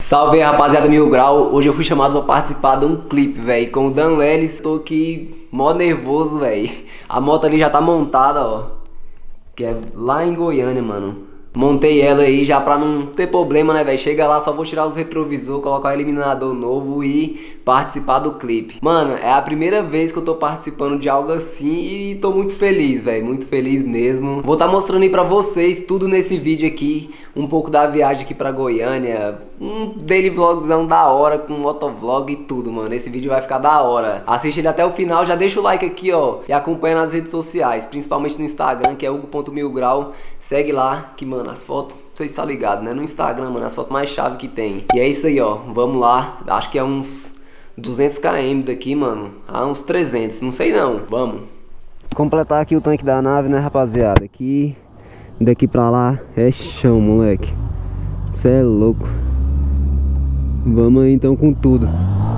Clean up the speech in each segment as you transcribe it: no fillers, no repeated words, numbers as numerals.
Salve aí, rapaziada Mil Grau. Hoje eu fui chamado pra participar de um clipe, velho, com o Dan Lelis. Tô aqui mó nervoso, velho. A moto ali já tá montada, ó, que é lá em Goiânia, mano. Montei ela aí já pra não ter problema, né, velho? Chega lá, só vou tirar os retrovisores, colocar o eliminador novo e participar do clipe. Mano, é a primeira vez que eu tô participando de algo assim e tô muito feliz, velho. Muito feliz mesmo. Vou tá mostrando aí pra vocês tudo nesse vídeo aqui. Um pouco da viagem aqui pra Goiânia. Um daily vlogzão da hora, com motovlog e tudo, mano. Esse vídeo vai ficar da hora. Assiste ele até o final, já deixa o like aqui, ó. E acompanha nas redes sociais, principalmente no Instagram, que é hugo.milgrau. Segue lá, que, mano, as fotos, vocês estão ligados, né? No Instagram, mano, as fotos mais chave que tem. E é isso aí, ó. Vamos lá. Acho que é uns 200 km daqui, mano. Ah, uns 300, não sei não. Vamos. Completar aqui o tanque da nave, né, rapaziada? Aqui, daqui pra lá é chão, moleque. Cê é louco. Vamos aí então com tudo.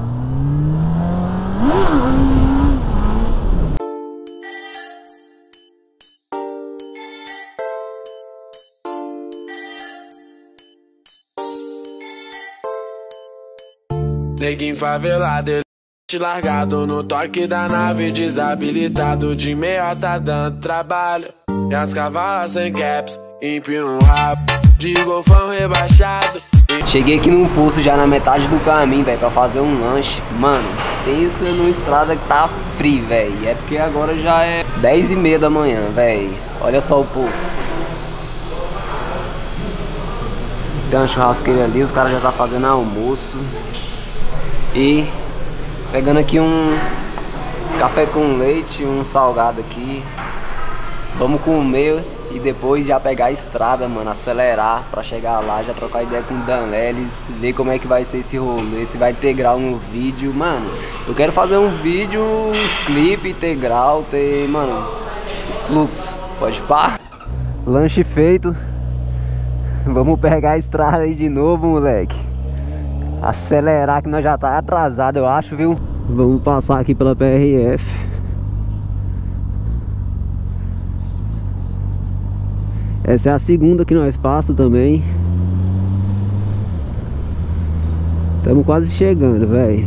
Neguinho favelado, largado no toque da nave, desabilitado de meiota dando trabalho. E as cavalas sem caps, empina um rabo de golfão rebaixado. Cheguei aqui num posto já na metade do caminho, velho, pra fazer um lanche. Mano, pensa numa estrada que tá frio, velho. É porque agora já é 10h30 da manhã, velho. Olha só o posto. Tem uma churrasqueira ali, os caras já tá fazendo almoço. E pegando aqui um café com leite, um salgado aqui. Vamos comer e depois já pegar a estrada, mano, acelerar pra chegar lá, já trocar ideia com o Dan Lelis, ver como é que vai ser esse rolê, se vai ter grau no vídeo. Mano, eu quero fazer um vídeo, um clipe, ter grau, ter, mano, fluxo, pode pá? Lanche feito. Vamos pegar a estrada aí de novo, moleque. Acelerar que nós já tá atrasado, eu acho, viu? Vamos passar aqui pela PRF. Essa é a segunda que nós passamos também. Estamos quase chegando, velho.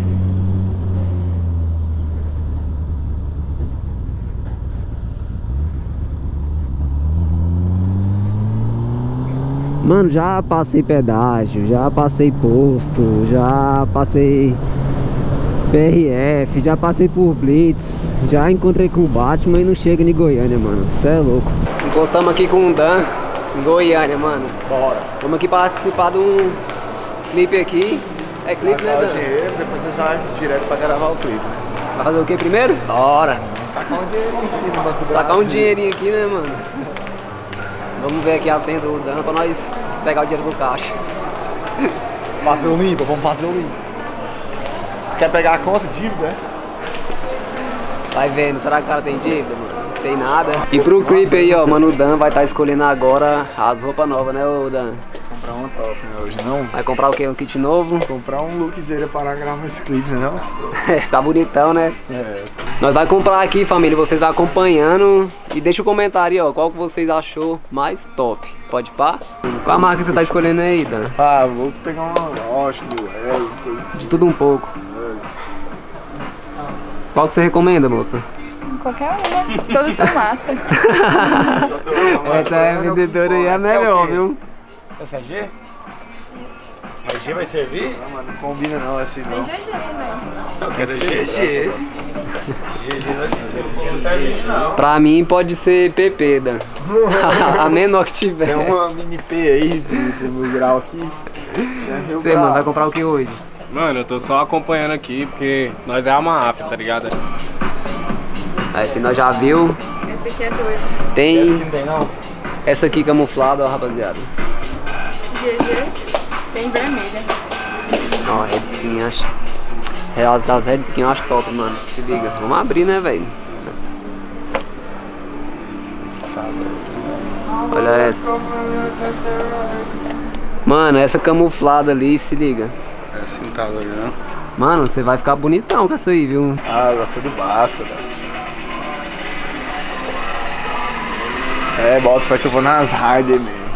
Mano, já passei pedágio, já passei posto, já passei PRF, já passei por Blitz, já encontrei com o Batman e não chega em Goiânia, mano. Cê é louco. Encostamos aqui com o Dan em Goiânia, mano. Bora. Vamos aqui participar de um clipe aqui. É clipe, né, Dan? Dinheiro, depois você já vai direto pra gravar o clipe. Vai fazer o que primeiro? Bora. Sacar um dinheirinho aqui no Banco do Brasil. Sacar um dinheirinho aqui, né, mano? Vamos ver aqui a senha do Dan pra nós pegar o dinheiro do caixa. Fazer o limpo, vamos fazer o limpo. Tu quer pegar a conta, dívida, é? Vai vendo, será que o cara tem dívida, mano? Não tem nada. E pro clipe aí, ó, mano, o Dan vai estar escolhendo agora as roupas novas, né, ô Dan? Comprar uma top, né, hoje não? Vai comprar o quê? Um kit novo? Comprar um lookzeira para gravar esse clipe, né, não? É, ficar bonitão, né? É. Nós vai comprar aqui, família, vocês vão acompanhando. E deixa o comentário aí, ó, qual que vocês achou mais top. Pode pá? Qual a marca que você tá escolhendo aí, Dan? Ah, vou pegar uma Roche, Duel, coisa De tudo um pouco. Qual que você recomenda, moça? Qualquer uma, todas são massa. Essa é a vendedora aí, é a melhor, viu? Essa é G? Mas G vai servir? Não, mano, não combina não, assim não. Tem GG, né? Eu quero GG. GG vai servir. Pra mim pode ser PP, Dan. A menor que tiver. Tem uma mini P aí pro meu grau aqui. Você, mano, vai comprar o que hoje? Mano, eu tô só acompanhando aqui porque nós é a máfia, tá ligado? Aí, se nós já viu. Esse aqui é doido. Tem Essa aqui não tem não? essa aqui camuflada, ó, rapaziada. GG tem vermelha. Ó, red skin, acho. As das red skin eu acho top, mano. Se liga. Vamos abrir, né, velho? Olha essa. Mano, essa camuflada ali, se liga. É assim, tá olhando. Mano, você vai ficar bonitão com essa aí, viu? Ah, eu gostei do básico, cara. É, bota, só que eu vou nas Harder mesmo.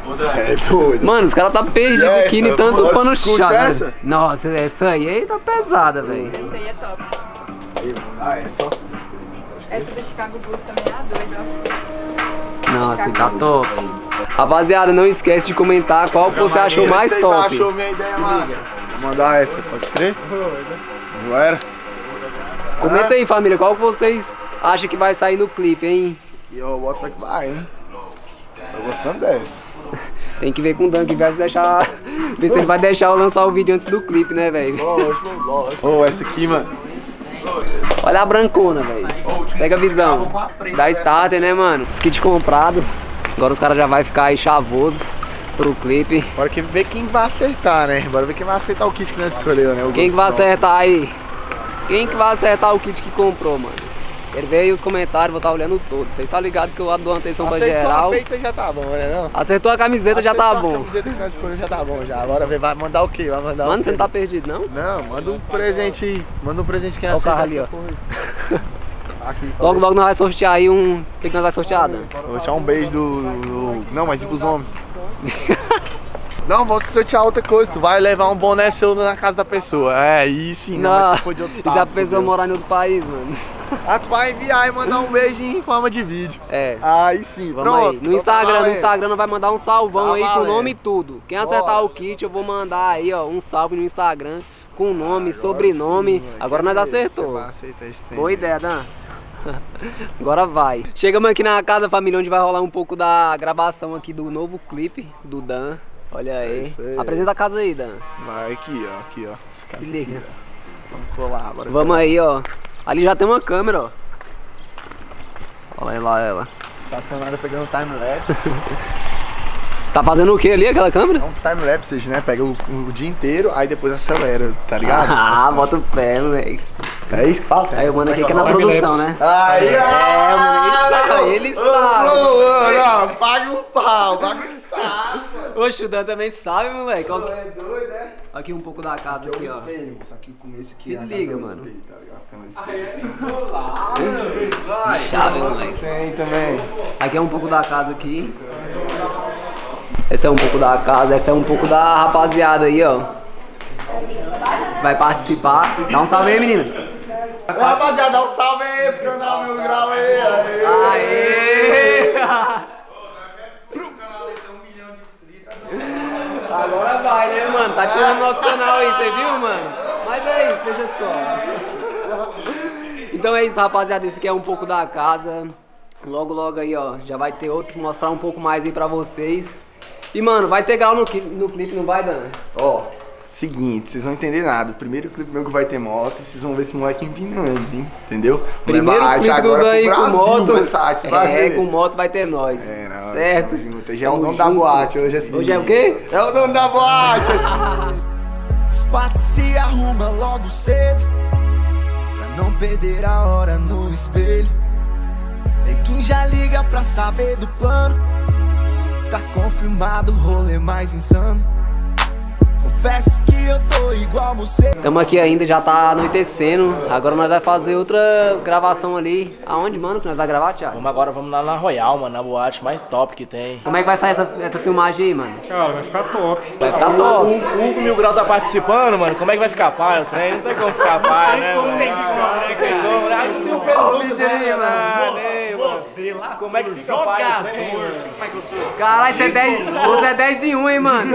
Você é doido. Mano, os caras tá perdidos E aqui, nem essa? tanto pano Curte chato. essa? Nossa, essa aí tá pesada, velho. Essa aí é top. Ah, é só? Essa do Chicago Bulls também é a doida, ó. Nossa, tá top. Rapaziada, não esquece de comentar qual que você achou mais Você top. achou minha ideia massa? Vou mandar essa, pode crer? Não era? Comenta aí, família, qual que vocês acham que vai sair no clipe, hein? E eu boto que vai, hein? Tô gostando dessa. Tem que ver com o Dan que vai deixar. Ver se ele vai deixar eu lançar o vídeo antes do clipe, né, velho? Lógico. Ô, essa aqui, mano. Olha a brancona, velho. Pega a visão. Da starter, né, mano? Os kits comprados. Agora os caras já vai ficar aí chavoso pro clipe. Bora ver quem vai acertar, né? Bora ver quem vai acertar o kit que nós escolheu, né? Quem que vai acertar aí? Quem que vai acertar o kit que comprou, mano? Quero ver aí os comentários, vou estar olhando todos. Vocês estão ligados que eu dou atenção pra geral. Acertou a peita já tá bom, né? Não? Acertou a camiseta, já tá bom. A camiseta que nós escolhemos já tá bom já. Agora vai mandar o quê? Vai mandar Mano, o quê? você não tá perdido, não? Não, manda um presente aí. Manda um presente quem Olha o acertar. carro ali, ó. Aqui, Logo nós vamos sortear aí um... O que nós vamos sortear, Dan? vou sortear um beijo do... Não, mas e pros homens? Não, vamos sortear outra coisa. Tu vai levar um boné seu na casa da pessoa. É, aí sim, não, mas se for de outro E se a estado, pessoa entendeu? morar em outro país, mano? Ah, tu vai enviar e mandar um beijo em forma de vídeo. É. Aí sim, Vamos pronto. aí. No Instagram nós vai mandar um salvão Tá aí com o valendo. nome e tudo. Quem acertar Bora. o kit, eu vou mandar aí, ó, um salve no Instagram com nome, sobrenome. Sim, Agora nós acertou. Você vai aceitar esse trem. Boa ideia, Dan. Agora vai. Chegamos aqui na casa, família, onde vai rolar um pouco da gravação aqui do novo clipe do Dan. Olha aí. isso aí. Apresenta a casa aí, Dan. Vai aqui, ó. Aqui, ó. Esse cara Se aqui, liga. ó. Vamos colar. Bora Vamos aí, ó. Ali já tem uma câmera, ó. Olha lá ela. estacionada pegando time-lapse. Tá fazendo o que ali, aquela câmera? É um time-lapse, né? Pega o dia inteiro, aí depois acelera, tá ligado? Ah, bota o pé, moleque. É isso que fala, Aí o mano aqui que é na produção, né? Aí, É, mano, ele sabe, ele sabe. Não, paga um pau, paga um saco. Oxe, o Dan também sabe, moleque. Ó, É doido, né? aqui um pouco da casa aqui, ó. Espelho, só que o começo aqui Se é a liga, casa do mano. espelho, tá ligado? Tem um espelho. Chave, moleque. Tem também. Aqui é um pouco da casa aqui. Esse é um pouco da casa, essa é um pouco da rapaziada aí, ó. Vai participar. Dá um salve aí, meninas. Ô, rapaziada, dá um salve aí pro canal Mil Grau aí. Aê! Agora vai, né, mano? Tá tirando nosso canal aí, você viu, mano? Mas é isso, deixa só. Então é isso, rapaziada. Esse aqui é um pouco da casa. Logo, logo aí, ó. Já vai ter outro, mostrar um pouco mais aí pra vocês. E, mano, vai ter grau no clipe, não vai, Dan? Ó, seguinte, vocês vão entender nada. O primeiro clipe meu que vai ter moto, vocês vão ver esse moleque empinando, hein? Entendeu? Primeiro Levate clipe do agora Dan pro aí com Brasil, moto. Versace, você vai ver. Com moto vai ter nós. É, não, certo? tamo junto. Já é o Tamo dono da junto. boate, hoje é assim. Hoje é o quê? É o dono da boate, assim. Os patos se arruma logo cedo, pra não perder a hora no espelho. Tem quem já liga pra saber do plano. Tá confirmado o rolê mais insano. Confesso que eu tô igual você. Tamo aqui ainda, já tá anoitecendo. Agora nós vamos fazer outra gravação ali. Aonde, mano, que nós vamos gravar, Thiago? Vamos lá na Royal, mano, na boate mais top que tem. Como é que vai sair essa filmagem aí, mano? Cara, vai ficar top. Vai ficar top. O Hugo Mil Grau tá participando, mano. Como é que vai ficar pai o trem? Não tem como ficar pai, né? Não tem como, né, cara? Não tem o Pedro aí, mano. Como é que fica pai o trem? Caralho, você é 10 em 1, hein, mano?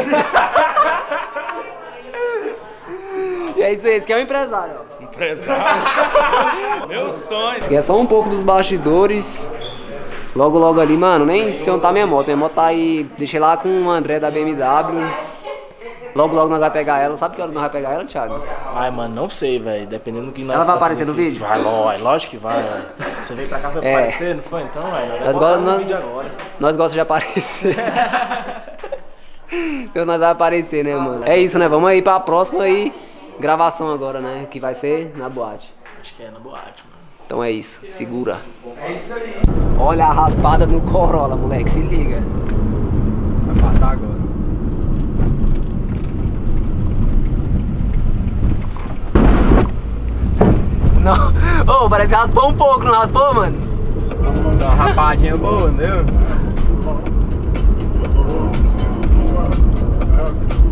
E é isso aí, esse aqui é o empresário, ó. Empresário. Meu sonho. Esse aqui é só um pouco dos bastidores. Logo, logo ali, mano, nem sei onde tá minha moto. Minha moto tá aí, deixei lá com o André da BMW. Logo, logo nós vamos pegar ela. Sabe que hora nós vamos pegar ela, Thiago? Ai, mano, não sei, velho. Dependendo do que nós Ela vai tá aparecer fazendo no aqui. vídeo? Vai, lógico que vai, velho. Você veio pra cá pra É. aparecer, não foi? Então, velho. Nós Nós gostamos no vídeo agora. nós gosta de aparecer. Então nós vamos aparecer, né, mano? É isso, né? Vamos aí pra próxima aí. Gravação agora, né? Que vai ser na boate. Acho que é na boate, mano. Então é isso, segura. É isso aí. Olha a raspada no Corolla, moleque, se liga. Vai passar agora. Não, ô, parece que raspou um pouco, não raspou, mano? Dá uma rapadinha boa, entendeu?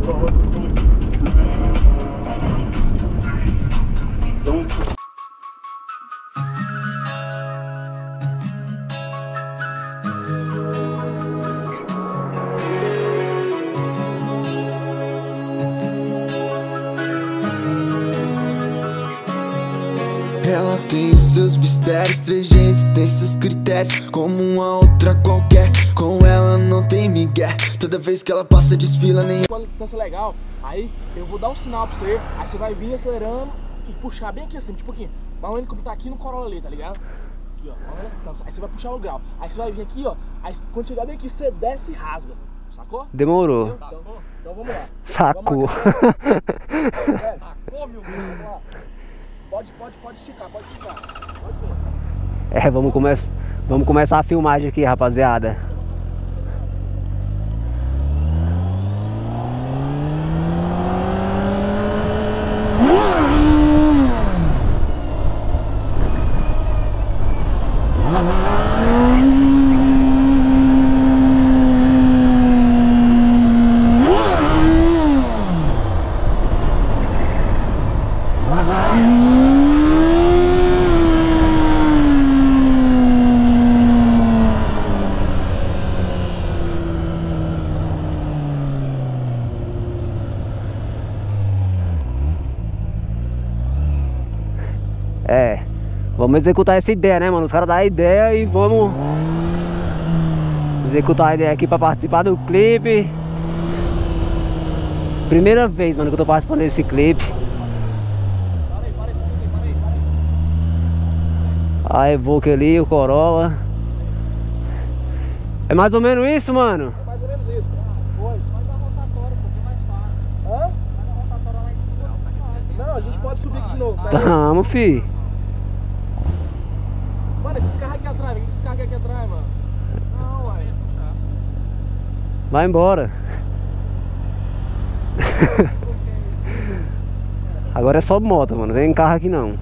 Ela tem seus mistérios, trejeitos, tem seus critérios, como uma outra qualquer. Com ela não tem migué, toda vez que ela passa desfila nem. Com a distância legal, aí eu vou dar um sinal pra você, aí você vai vir acelerando e puxar bem aqui assim, tipo aqui. Vai onde como tá aqui no Corolla ali, tá ligado? Aqui, ó, olha essa distância, aí você vai puxar o grau. Aí você vai vir aqui, ó, aí quando chegar bem aqui você desce e rasga, sacou? Demorou. Então vamos lá. Sacou. Sacou, meu Deus, vamos lá. Pode esticar, pode esticar. Pode ver. É, vamos começar a filmagem aqui, rapaziada. É, vamos executar essa ideia, né, mano? Os caras dão a ideia e vamos executar a ideia aqui pra participar do clipe. Primeira vez, mano, que eu tô participando desse clipe. A Evoque ali, o Corolla. É mais ou menos isso, mano? É mais ou menos isso. Foi. Faz a rotatória, porque é mais fácil. Hã? Faz a rotatória lá em cima. Não, a gente pode subir aqui de novo. Tamo, fi. Mano, esses carros aqui atrás, esses carros aqui atrás, mano. Não, ué. Vai embora. Agora é só moto, mano. Não tem carro aqui não.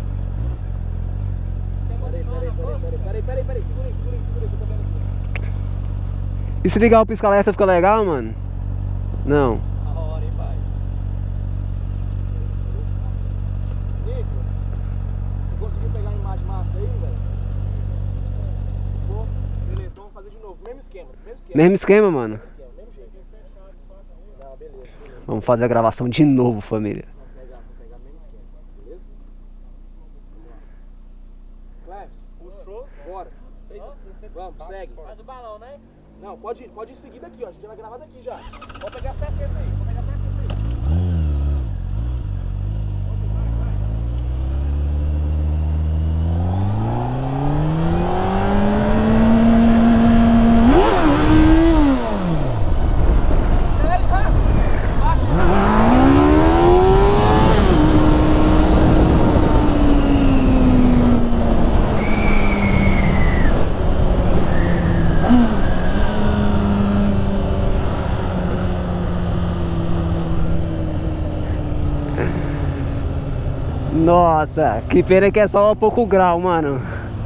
Peraí. Segura aí, que eu tô vendo aqui. E se ligar o pisca-alerta fica legal, mano? Não. A hora, hein, pai. Nicolas, você conseguiu pegar a imagem massa aí, velho? Pô, beleza, então vamos fazer de novo. Mesmo esquema. Mesmo esquema, mano. Mesmo jeito. Não, beleza. Vamos fazer a gravação de novo, família. Vou pegar mesmo esquema, beleza? Vamos lá. Cleves, puxou, bora. Vamos, segue. Faz o balão, né? Não, pode ir seguindo aqui, ó. A gente vai gravar daqui já. Vamos pegar 60 aí, Nossa, que pena que é só pouco grau, mano.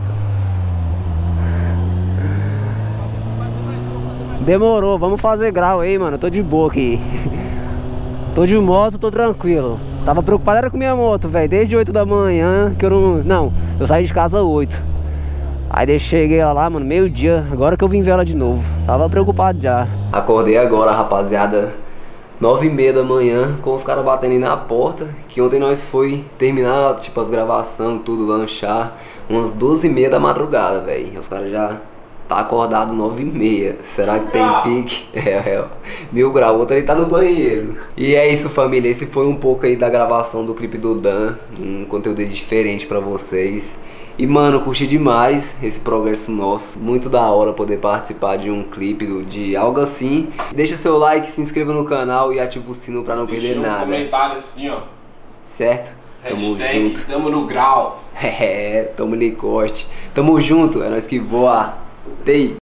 Demorou, vamos fazer grau aí, mano. Tô de boa aqui. Tô de moto, tô tranquilo. Tava preocupado era com minha moto, velho. Desde 8 da manhã que eu não... Não, eu saí de casa 8. Aí cheguei lá, mano, meio-dia. Agora que eu vim ver ela de novo. Tava preocupado já. Acordei agora, rapaziada. 9h30 da manhã, com os caras batendo aí na porta. Que ontem nós foi terminar, tipo, as gravações, tudo, lanchar. Umas 12h30 da madrugada, velho. Os caras já tá acordado 9h30. Será que tem pique? É, 1000 graus. O outro ali tá no banheiro. E é isso, família. Esse foi um pouco aí da gravação do clipe do Dan. Um conteúdo diferente pra vocês. E, mano, curti demais esse progresso nosso. Muito da hora poder participar de um clipe, de algo assim. Deixa seu like, se inscreva no canal e ativa o sino pra não perder nada. Deixa um comentário assim, ó. Certo? Tamo junto. Tamo no grau. É, tamo no corte. Tamo junto, é nós que voa. Tei.